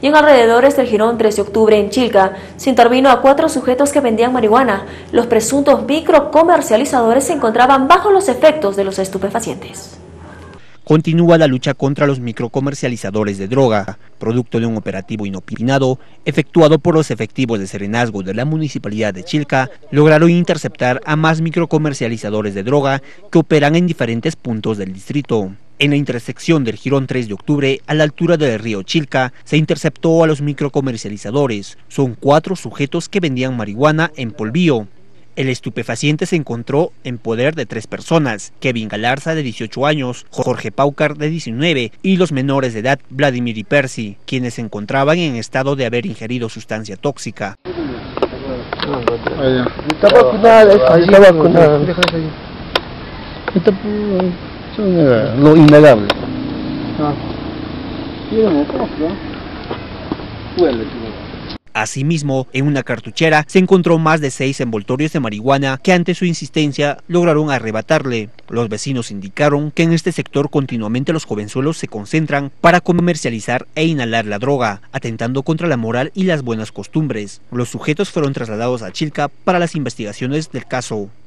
y en alrededores del Jirón 3 de octubre en Chilca se intervino a 4 sujetos que vendían marihuana. Los presuntos microcomercializadores se encontraban bajo los efectos de los estupefacientes. Continúa la lucha contra los microcomercializadores de droga, producto de un operativo inopinado efectuado por los efectivos de Serenazgo de la Municipalidad de Chilca. Lograron interceptar a más microcomercializadores de droga que operan en diferentes puntos del distrito. En la intersección del Jirón 3 de octubre, a la altura del río Chilca, se interceptó a los microcomercializadores. Son 4 sujetos que vendían marihuana en polvío. El estupefaciente se encontró en poder de 3 personas, Kevin Galarza de 18 años, Jorge Paucar de 19 y los menores de edad Vladimir y Percy, quienes se encontraban en estado de haber ingerido sustancia tóxica. Lo innegable. Asimismo, en una cartuchera se encontró más de 6 envoltorios de marihuana que ante su insistencia lograron arrebatarle. Los vecinos indicaron que en este sector continuamente los jovenzuelos se concentran para comercializar e inhalar la droga, atentando contra la moral y las buenas costumbres. Los sujetos fueron trasladados a Chilca para las investigaciones del caso.